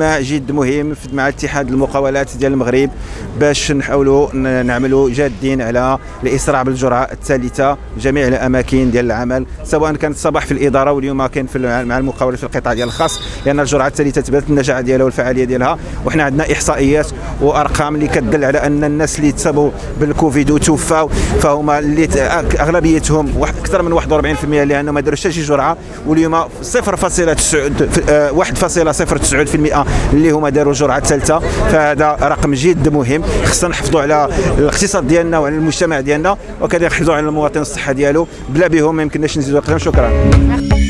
اجتماع جد مهم مع اتحاد المقاولات ديال المغرب باش نحاولوا نعملوا جادين على الاسراع بالجرعه الثالثه جميع الاماكن ديال العمل، سواء كانت الصباح في الاداره واليوم كاين مع المقاولات في القطاع ديال الخاص، لان الجرعه الثالثه تبات النجاح ديالها والفعاليه ديالها. وحنا عندنا احصائيات وارقام اللي كتدل على ان الناس اللي تصابوا بالكوفيد وتوفاو فهما اللي اغلبيتهم اكثر من 41% لانهم ما داروش حتى شي جرعه، واليوم 1.09% اللي هما داروا الجرعه الثالثه. فهذا رقم جد مهم، خصنا نحافظوا على الاقتصاد ديالنا وعلى المجتمع ديالنا، وكذلك نحافظوا على المواطن الصحه ديالو، بلا بهم ما يمكنناش نزيدوا القدم. شكرا.